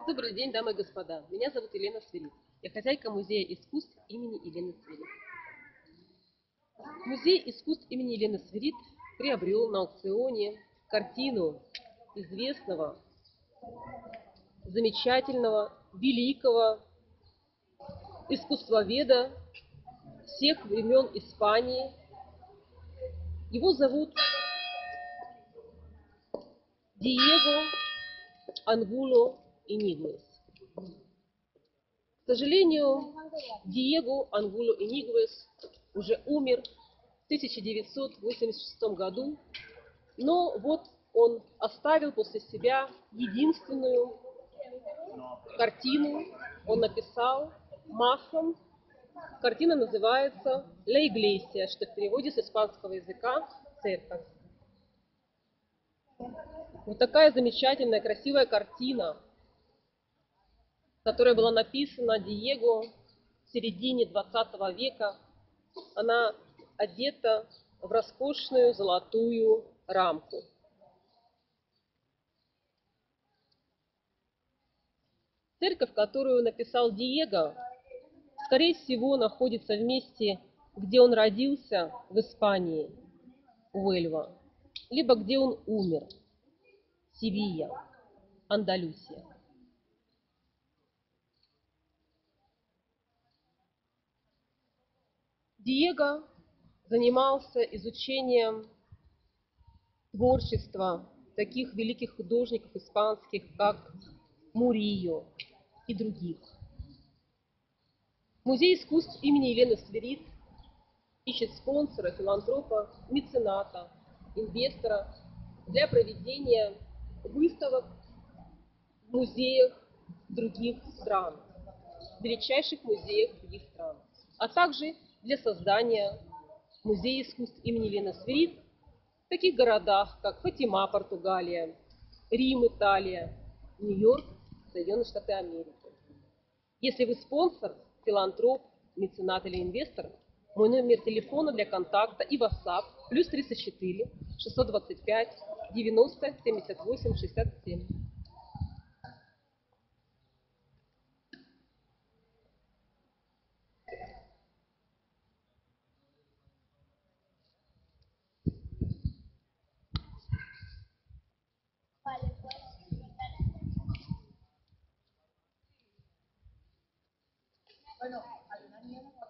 Добрый день, дамы и господа. Меня зовут Елена Свирид. Я хозяйка Музея искусств имени Елены Свирид. Музей искусств имени Елены Свирид приобрел на аукционе картину известного, замечательного, великого искусствоведа всех времен Испании. Его зовут Диего Ангуло Инигуэс. К сожалению, Диего Ангуло Инигуэс уже умер в 1986 году, но вот он оставил после себя единственную картину, он написал маслом. Картина называется «La Iglesia», что в переводе с испанского языка «Церковь». Вот такая замечательная, красивая картина, которая была написана Диего в середине 20 века. Она одета в роскошную золотую рамку. Церковь, которую написал Диего, скорее всего, находится в месте, где он родился, в Испании, Уэльва, либо где он умер, Севилья, Андалусия. Диего занимался изучением творчества таких великих художников испанских, как Мурильо и других. Музей искусств имени Елены Свирид ищет спонсора, филантропа, мецената, инвестора для проведения выставок в музеях других стран, величайших музеях других стран, а также для создания музея искусств имени Елены Свирид в таких городах, как Фатима, Португалия, Рим, Италия, Нью-Йорк, Соединенные Штаты Америки. Если вы спонсор, филантроп, меценат или инвестор, мой номер телефона для контакта и WhatsApp +34 625 90 78 67. Bueno, hay una niña